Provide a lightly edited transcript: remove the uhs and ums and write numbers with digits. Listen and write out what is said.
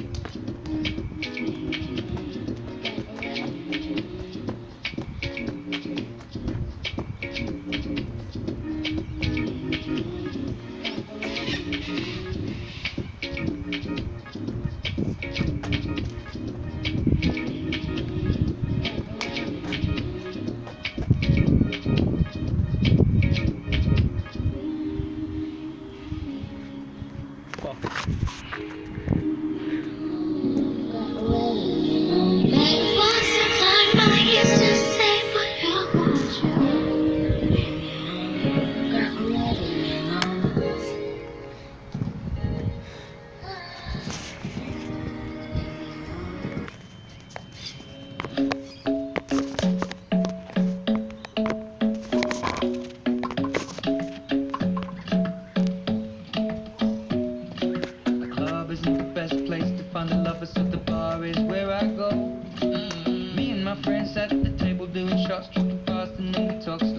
So the bar is where I go. Me and my friends at the table doing shots, tripping fast, and then we talk